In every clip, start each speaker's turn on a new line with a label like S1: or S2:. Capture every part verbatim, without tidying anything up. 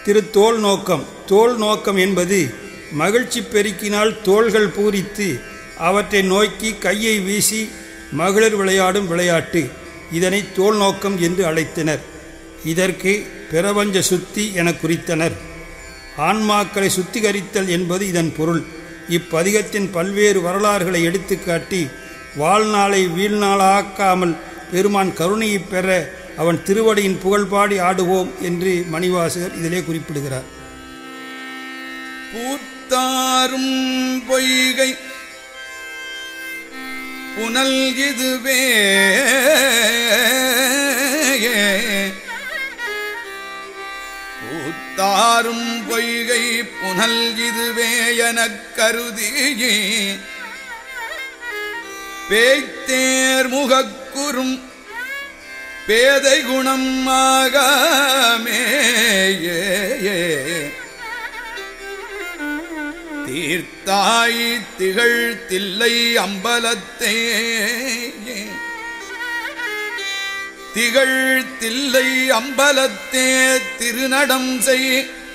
S1: திரு தோல் நோக்கம். தோல் நோக்கம் என்பது மகிழ்ச்சி பெருக்கினால் தோள்கள் பூரித்து அவற்றை நோக்கி கையை வீசி மகளிர் விளையாடும் விளையாட்டு. இதனை தோல் நோக்கம் என்று அழைத்தனர். இதற்கு பிரபஞ்ச சுத்தி என குறித்தனர். ஆன்மாக்களை சுத்திகரித்தல் என்பது இதன் பொருள். இப்பதிகத்தின் பல்வேறு வரலாறுகளை எடுத்துக்காட்டி வாழ்நாளை வீழ்நாளாக்காமல் பெருமான் கருணையை பெற அவன் திருவடியின் புகழ்பாடி ஆடுவோம் என்று மணிவாசகர் இதிலே குறிப்பிடுகிறார்.
S2: பூத்தாரும் பொய்கை புனல் இதுவே பூத்தாரும் பொய்கை புனல் இதுவே எனக் கருதி பேய்த்தேர் முகக்குறும் பேதை குணம் ஆகாமே தீர்த்தாய் திகழ் தில்லை அம்பலத்தே திகழ் தில்லை அம்பலத்தே திருநடம் செய்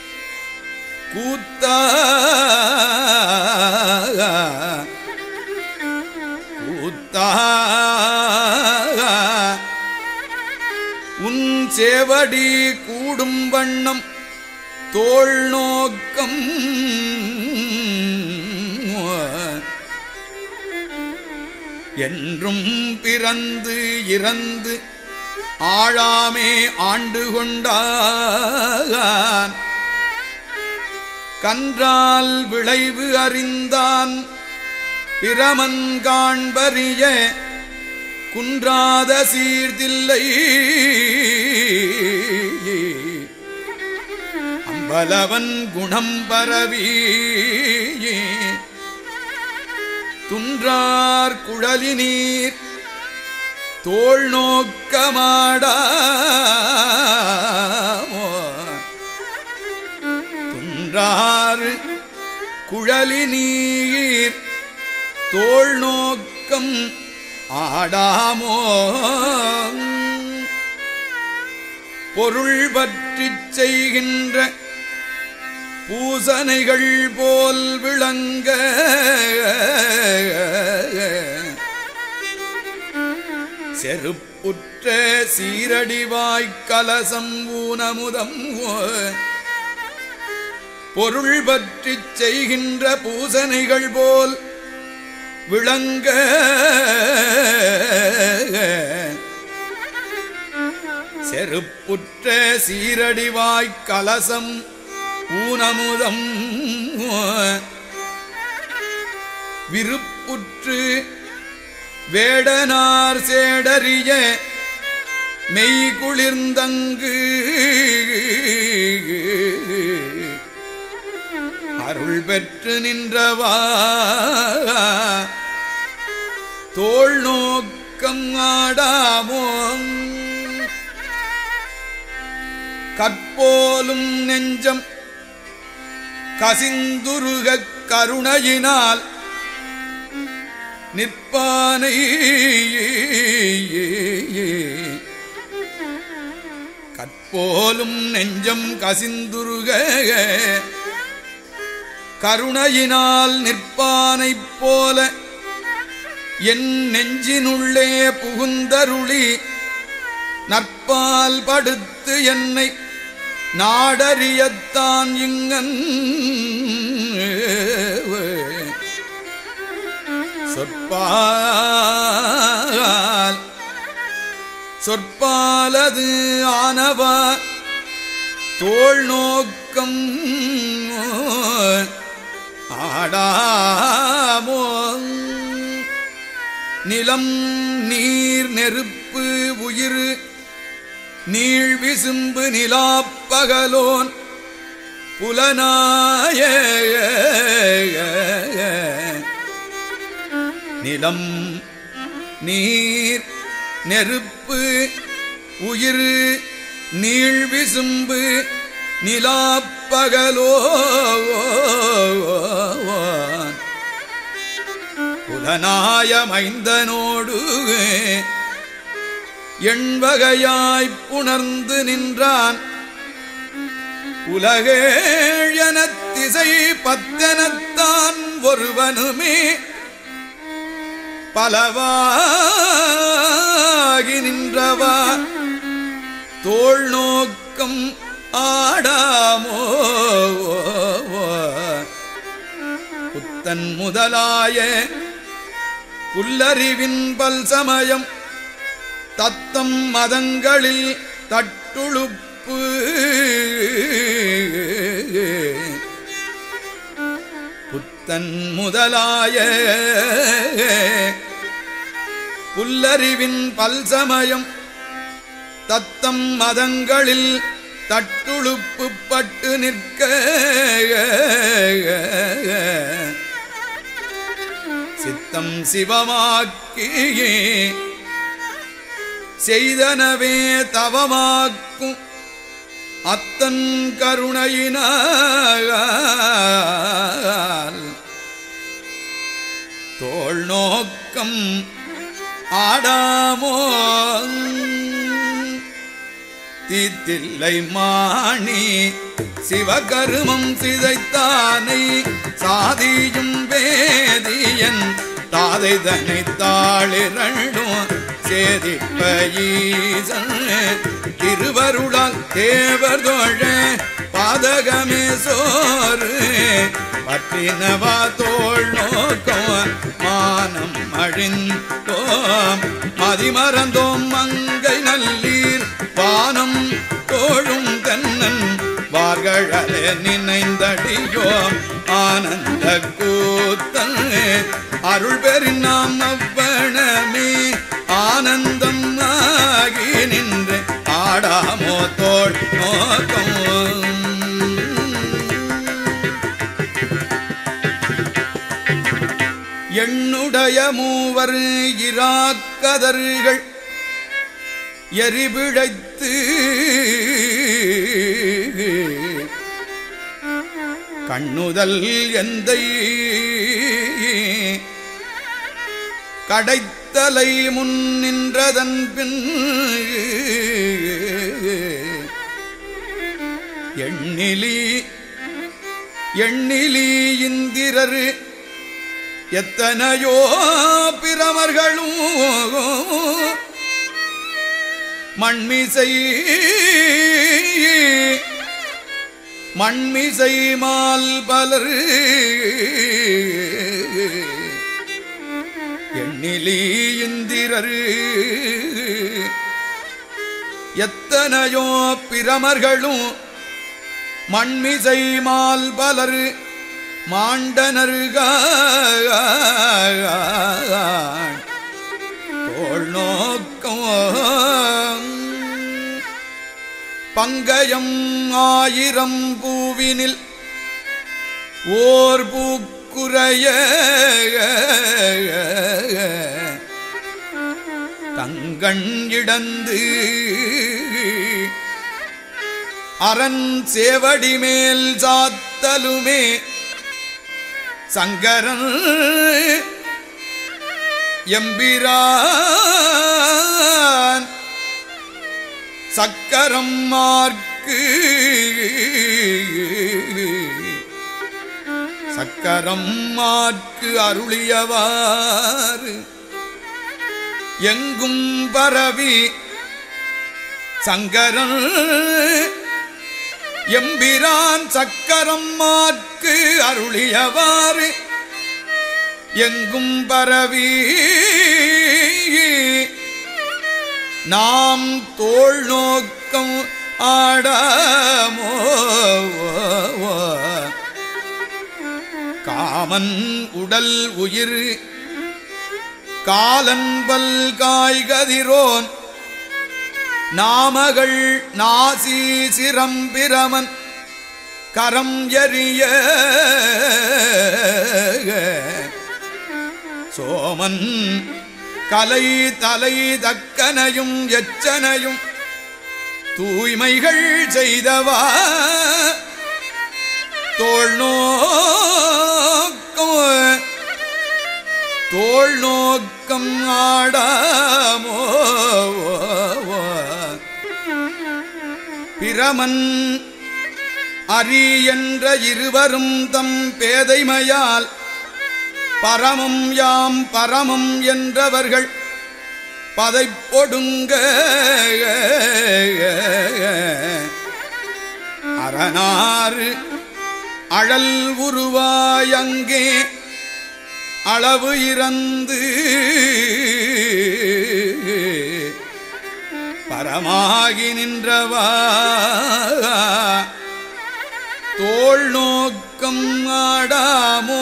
S2: கூத்தா கூத்தா உன் சேவடி கூடும் வண்ணம் தோள் நோக்கம் என்றும் பிறந்து இறந்து ஆழாமே ஆண்டு கொண்டான் கன்றால் விளைவு அறிந்தான் பிரமன் காண்பறிய குன்றாத சீர்தில்லை அம்பலவன் குணம் பரவி துன்றார் குழலி நீர் தோள் நோக்கமாடா துன்றார் குழலி நீர் தோள் நோக்கம் ஆடாமோ பொருள் பற்றிச் செய்கின்ற பூசனைகள் போல் விளங்க செருப்புற்ற சீரடிவாய்க் கலசம் ஊனமுதம் பொருள் பற்றிச் செய்கின்ற பூசனைகள் போல் விளங்க செருப்புற்ற சீரடிவாய்க் கலசம் ஊனமுதம் விருப்புற்று வேடனார் சேடறிய மெய் குளிர்ந்தங்கு அருள் பெற்று நின்றவா தோள் நோக்கம் ஆடாமோ கற்போலும் நெஞ்சம் கசிந்துருகக் கருணையினால் நிற்பானை கற்போலும் நெஞ்சம் கசிந்துருக கருணையினால் நிற்பானைப் போல என் நெஞ்சினுள்ளே புகுந்தருளி நற்பால் படுத்து என்னை நாடறியத்தான் இங்கன் சொற்பால் சொற்பாலது ஆனவா தோள் நோக்கம் ஆடாமோ நிலம் நீர் நெருப்பு உயிர் நீள் விசும்பு நிலாப்பகலோன் புலனாய நிலம் நீர் நெருப்பு உயிர் நீள் விசும்பு நிலாப்பகலோன் புலனாய மைந்தனோடு எண்வகையாய்ப் புணர்ந்து நின்றான் உலகேழன திசை பத்தனத்தான் ஒருவனுமே பலவாகி நின்றவா தோள் நோக்கம் ஆடாமோ புத்தன் முதலாய புல்லறிவின் பல் சமயம் தத்தம் மதங்களில் தட்டுழுப்பு புத்தன் முதலாய புல்லறிவின் பல் சமயம் தத்தம் மதங்களில் தட்டுழுப்பு பட்டு நிற்க சித்தம் சிவமாக்கியே செய்தனவே தவமாக்கும் அத்தன் கருணையினால் தோள் நோக்கம் ஆடாமோ தீத்தில்லை மாணி சிவகருமம் சிதைத்தானை சாதியும் வேதியன் தாதைதனை தாளிரண்டும் சேதிப்ப ஈசன் திருவருளால் தேவர் தோழ பாதகமே சோறு பற்றினவா தோள் நோக்கம் மானம் அழிந்தோம் மதிமறந்தோம் மங்கை நல்லீர் வானம் தோழும் கண்ணன் வார்களே நினைந்தடியோம் ஆனந்த கூத்தன் அருள் பெறின் நாம் அவ்வனமே ஆனந்தம் ஆகி நின்று ஆடாமோ தோள் நோக்கம் எண்ணுடைய மூவர் இராக்கதர்கள் எரிபிழைத்து கண்ணுதல் எந்தை கடைத்தலை முன் நின்றதன் பின் எண்ணிலி எண்ணிலி இந்திரர் எத்தனையோ பிரமர்களும் மண்மிசை மண்மிசை மால் பலர் எண்ணிலி இந்திரர் எத்தனையோ பிரமர்களும் மண்மிசை மால் பலர் மாண்டனர்கள் தோள் நோக்கம் பங்கயம் ஆயிரம் பூவினில் ஓர் பூக்குறைய தங்கண் இடந்து அரண் சேவடி மேல் சாத்தலுமே சங்கரன் எம்பிரான் சக்கரம் மார்க்கு சக்கரம் மார்க்கு அருளியவாறு எங்கும் பரவி சங்கரன் எம்பிரான் சக்கரம் மார்க்கு அருளியவாறு எங்கும் பரவி நாம் தோள் நோக்கம் ஆடாமோ காமன் உடல் உயிர் காலன்பல் காய்கதிரோன் நாமகள் நாசி சிரம்பிரமன் கரம் எறிய சோமன் கலை தலை தக்கனையும் எச்சனையும் தூய்மைகள் செய்தவா தோள் நோக்கம் தோள் நோக்கம் ஆடாமோ பிரமன் அரி என்ற இருவரும் தம் பேதைமையால் பரமம் யாம் பரமம் என்றவர்கள் பதைப்பொடுங்க அரணாறு அழல் உருவாயங்கே அளவு இறந்து பரமாகி நின்றவா தோள் நோக்கம் ஆடாமோ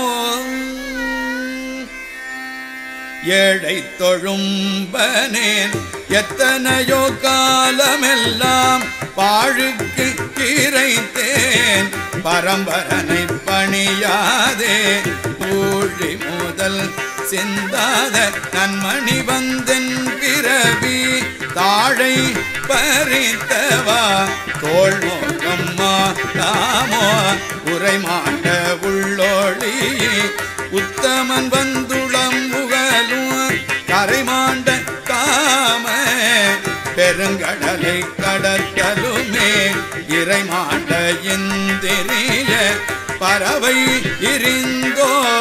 S2: ஏழை தொழும்பனேன் எத்தனையோ காலமெல்லாம் பாழுக்கு இறைத்தேன் பரம்பரனை பணியாதே ஊழி முதல் சிந்தாத நன்மணி வந்தென் பிறவி தாழை பறித்தவா தோள் நோக்கம்மா தாமோ உரைமாண்ட உள்ளோழி உத்தமன் வந்துளம் புகழும் கரைமாண்ட காம பெருங்கடலை கடத்தலுமே இறைமாண்ட இந்திரிய பறவை இருந்தோ